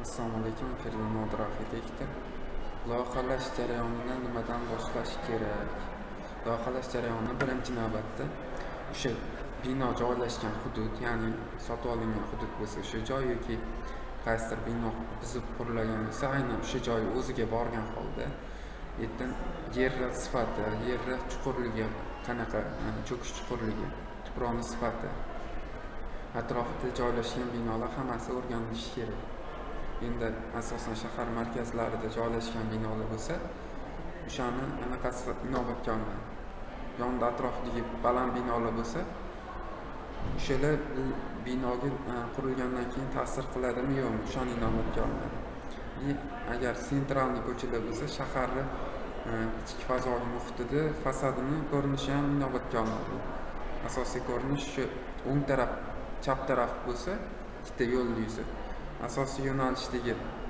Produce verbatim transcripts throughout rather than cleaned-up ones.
Assalomu alaykum, Ferdan Nodir arxitektor. Loyihalash jarayonini nimadan boshlash kerak? Loyihalash jarayoni birinchi navbatda o'sha bino joylashgan hudud, ya'ni sotib olingan hudud bo'lsa, o'sha joy yoki qaysidir bino buzib qurilgan bo'lsa, aynan o'sha joy o'ziga borgan holda yerdan yer sifati, yer chuqurligi qanaqa, cho'kish chuqurligi, tuproqni sifati, atrofida joylashgan binolar hammasi o'rganilishi kerak. Endi asosan shahar markazlarida joylashgan binolar bo'lsa, o'shani anaqasi inobatga olinadi. Yonida atrofidagi baland binolar bo'lsa, o'shalar bu binoga qurilgandan keyin ta'sir qiladimi yo'qmi, o'shani inobatga olinadi. Agar sentralniy ko'chalar bo'lsa, shaharni ichki fazoviy muhitida fasadini ko'rinishi ham inobatga olinadi. Asosiy ko'rinish shu o'ng taraf, chap taraf bo'lsa, ikkita yo'l yuzi. Asosiy yo'nalishdagi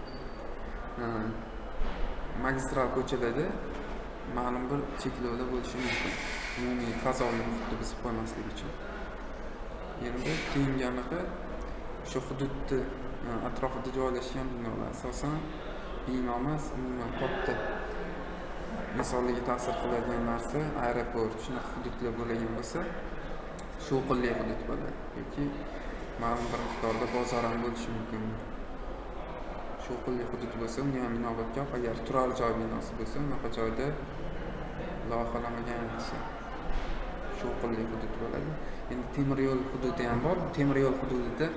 magistral ko'chalarda ma'lum bir cheklovlar bo'lishi mumkin. Umumiy fazoviy muhitni buzib qo'ymaslik uchun. Endi keyingi anaqa shu hududda atrofida joylashgan binolar asosan bino emas, umuman katta insonlarga ta'sir qiladigan narsa aeroport, shunaqa hududlar bo'lgan bo'lsa, shovqinli hudud bo'ladi yoki ma'lum bir miqdorda bozor ham bo'lishi mumkin. Shovqinli hudud bo'lsa, uni ham inobatga olib, agar turar joy binosi bo'lsa, unaqa joyda loyihalamagan yaxshi. Shovqinli hudud bo'ladi. Endi temir yo'l hududi ham bor. Temir yo'l hududida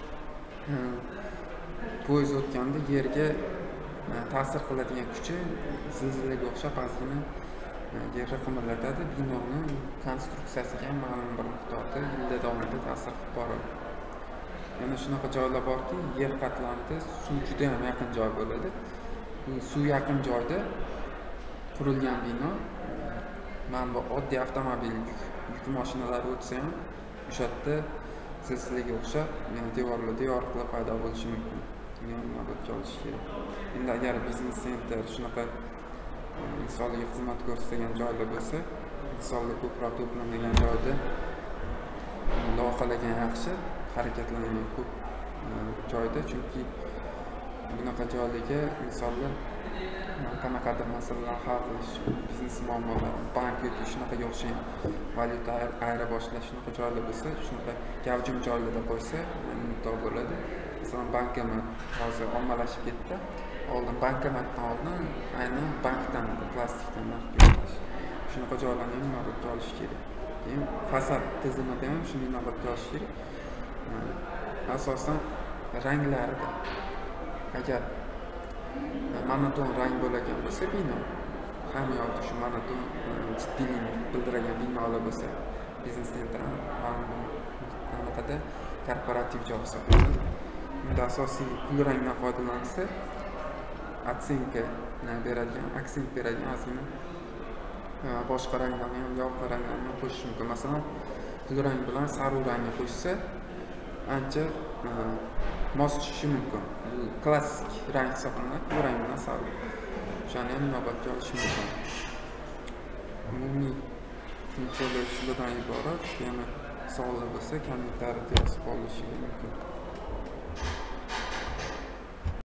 poyezd o'tganda yerga ta'sir qiladigan kuchi zilzilaga o'xshab ozgina yerni qimirlatadi. Binoni konstruksiyasiga ham ma'lum bir miqdorda yillar davomida ta'sir qilib boradi. Yana shunaqa joylar borki, yer qatlamida suv juda ham yaqin joy bo'ladi. Bu suv yaqin joyda qurilgan bino, mana oddiy avtomobil, yuk mashinalari o'tsa ham, o'sha yerda zilzilaga o'xshab, ya'ni devorlarda yoriqlar paydo bo'lishi mumkin. Buni ham inobatga olish kerak. Endi agar biznes senter shunaqa insonlarga xizmat ko'rsatgan joylar bo'lsa, insonlar ko'proq to'plangan joyda loyihalagan yaxshi, harakatlangan ko'p joyda, chunki bunaqa joylarga insonlar qanaqadir masalalar hal qilish, biznes muammolari, bank yoki shunaqa o'xshagan valyuta ayira boshlash shunaqa joylar bo'lsa, shunaqa gavjum joylarda qo'ysa, muntov bo'ladi. Masalan, bankomat hozir ommalashib ketdi. Oldin bankomatdan oldin aynan bankdan, plastikdan naqd shunaqa joylarni ham inobatga olish kerak. Keyin fasad tizimida ham shuni inobatga olish kerak. Asosan ranglarida. Agar monoton rang bo'lgan bo'lsa bino, hamma yoqda shu monoton jiddiylikni bildirgan binolar bo'lsa, biznes senter anaqada korporativ joy hisoblanadi. Unda asosiy kulrangdan foydalansa, aksentka beradigan, aksent beradigan ozgina boshqa ranglarni ham, yorqin ranglarni ham qo'shish mumkin. Masalan, kulrang bilan sariq rangni qo'shsa, ancha mos tushishi mumkin. Bu klassik rang hisoblanadi, kulrang bilan sariq. Shuni ham inobatga olish mumkin. Umumiy funksiyalar shulardan iborat. Yana savollar bo'lsa, kommentariyada yozib qolishingiz mumkin.